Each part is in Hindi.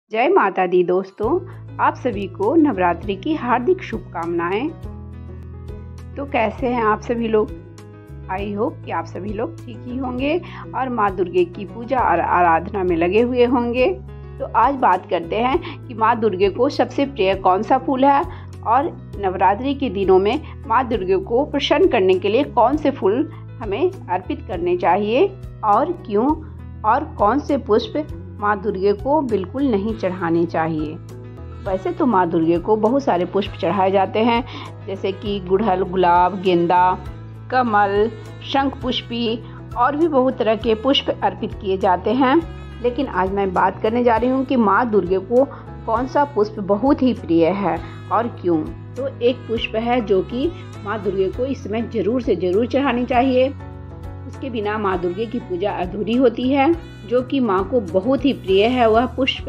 जय माता दी दोस्तों, आप सभी को नवरात्रि की हार्दिक शुभकामनाएं। तो कैसे हैं आप सभी लोग? आई होप कि आप सभी लोग ठीक ही होंगे और माँ दुर्गे की पूजा और आराधना में लगे हुए होंगे। तो आज बात करते हैं कि माँ दुर्गे को सबसे प्रिय कौन सा फूल है और नवरात्रि के दिनों में माँ दुर्गे को प्रसन्न करने के लिए कौन से फूल हमें अर्पित करने चाहिए और क्यों, और कौन से पुष्प माँ दुर्गे को बिल्कुल नहीं चढ़ाने चाहिए। वैसे तो माँ दुर्गे को बहुत सारे पुष्प चढ़ाए जाते हैं, जैसे कि गुड़हल, गुलाब, गेंदा, कमल, शंख पुष्पी और भी बहुत तरह के पुष्प अर्पित किए जाते हैं। लेकिन आज मैं बात करने जा रही हूँ कि माँ दुर्गे को कौन सा पुष्प बहुत ही प्रिय है और क्यों। तो एक पुष्प है जो कि माँ दुर्गे को इस समय जरूर से जरूर चढ़ानी चाहिए। उसके बिना माँ दुर्गे की पूजा अधूरी होती है, जो कि माँ को बहुत ही प्रिय है वह पुष्प।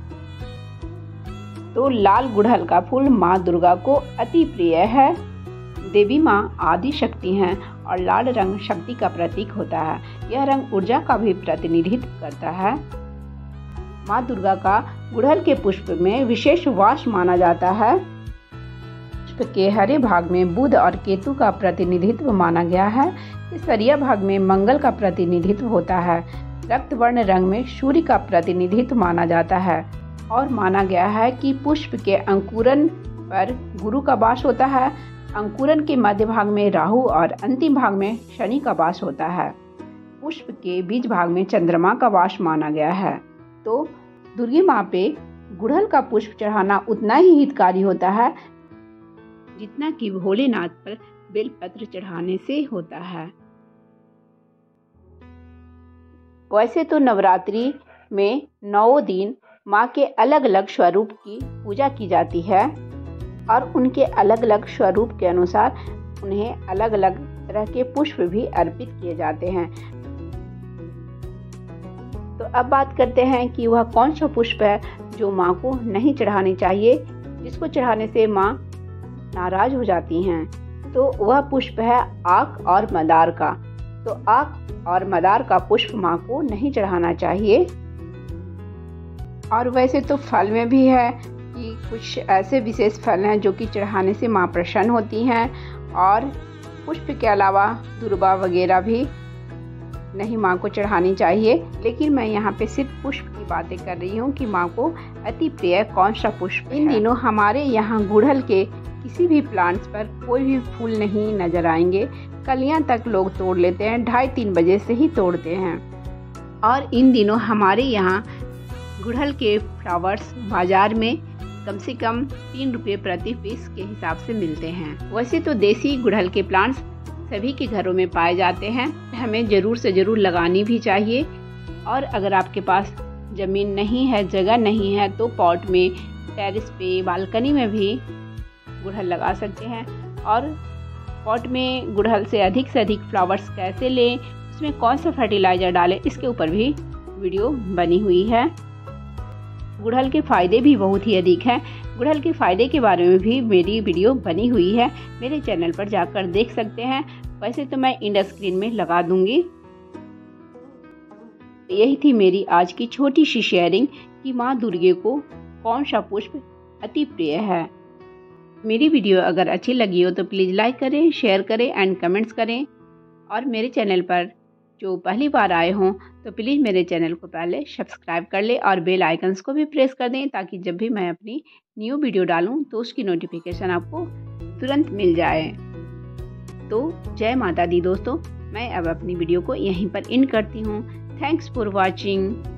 तो लाल गुड़हल का फूल माँ दुर्गा को अति प्रिय है। देवी माँ आदि शक्ति हैं और लाल रंग शक्ति का प्रतीक होता है। यह रंग ऊर्जा का भी प्रतिनिधित्व करता है। माँ दुर्गा का गुड़हल के पुष्प में विशेष वास माना जाता है। पुष्प के हरे भाग में बुध और केतु का प्रतिनिधित्व माना गया है। केसरिया भाग में मंगल का प्रतिनिधित्व होता है। रक्त वर्ण रंग में सूर्य का प्रतिनिधित्व माना जाता है और माना गया है कि पुष्प के अंकुरन पर गुरु का वास होता है। अंकुरन के मध्य भाग में राहु और अंतिम भाग में शनि का वास होता है। पुष्प के बीच भाग में चंद्रमा का वास माना गया है। तो दुर्गे माँ पे गुड़हल का पुष्प चढ़ाना उतना ही हितकारी होता है जितना कि भोलेनाथ पर बेलपत्र चढ़ाने से होता है। वैसे तो नवरात्रि में 9 दिन माँ के अलग अलग स्वरूप की पूजा की जाती है और उनके अलग अलग स्वरूप के अनुसार उन्हें अलग अलग तरह के पुष्प भी अर्पित किए जाते हैं। तो अब बात करते हैं कि वह कौन सा पुष्प है जो माँ को नहीं चढ़ानी चाहिए, जिसको चढ़ाने से माँ नाराज हो जाती हैं। तो वह पुष्प है आक और मदार का। तो आक और मदार का पुष्प माँ को नहीं चढ़ाना चाहिए। और वैसे तो फल में भी है कि कुछ ऐसे विशेष फल हैं जो कि चढ़ाने से माँ प्रसन्न होती हैं, और पुष्प के अलावा दुर्वा वगैरह भी नहीं माँ को चढ़ानी चाहिए। लेकिन मैं यहाँ पे सिर्फ पुष्प की बातें कर रही हूँ कि माँ को अति प्रिय कौन सा पुष्प है। इन दिनों हमारे यहाँ गुड़हल के किसी भी प्लांट्स पर कोई भी फूल नहीं नजर आएंगे। कलियां तक लोग तोड़ लेते हैं, 2:30-3 बजे से ही तोड़ते हैं। और इन दिनों हमारे यहाँ गुड़हल के फ्लावर्स बाजार में कम से कम 3 रुपये प्रति पीस के हिसाब से मिलते हैं। वैसे तो देसी गुड़हल के प्लांट्स सभी के घरों में पाए जाते हैं, हमें ज़रूर से ज़रूर लगानी भी चाहिए। और अगर आपके पास ज़मीन नहीं है, जगह नहीं है, तो पॉट में, टेरेस पे, बालकनी में भी गुड़हल लगा सकते हैं। और पॉट में गुड़हल से अधिक फ्लावर्स कैसे लें, उसमें कौन सा फर्टिलाइज़र डालें, इसके ऊपर भी वीडियो बनी हुई है। गुड़हल के फ़ायदे भी बहुत ही अधिक हैं। गुड़हल के फ़ायदे के बारे में भी मेरी वीडियो बनी हुई है, मेरे चैनल पर जाकर देख सकते हैं। वैसे तो मैं इंड स्क्रीन में लगा दूंगी। यही थी मेरी आज की छोटी सी शेयरिंग कि माँ दुर्गे को कौन सा पुष्प अति प्रिय है। मेरी वीडियो अगर अच्छी लगी हो तो प्लीज़ लाइक करें, शेयर करें एंड कमेंट्स करें। और मेरे चैनल पर जो पहली बार आए हों तो प्लीज़ मेरे चैनल को पहले सब्सक्राइब कर लें और बेल आइकन्स को भी प्रेस कर दें, ताकि जब भी मैं अपनी न्यू वीडियो डालूं तो उसकी नोटिफिकेशन आपको तुरंत मिल जाए। तो जय माता दी दोस्तों, मैं अब अपनी वीडियो को यहीं पर एंड करती हूँ। Thanks for watching.